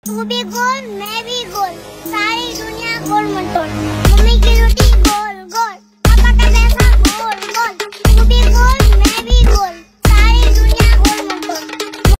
तू भी गोल मैं भी गोल, सारी दुनिया गोल मटोल।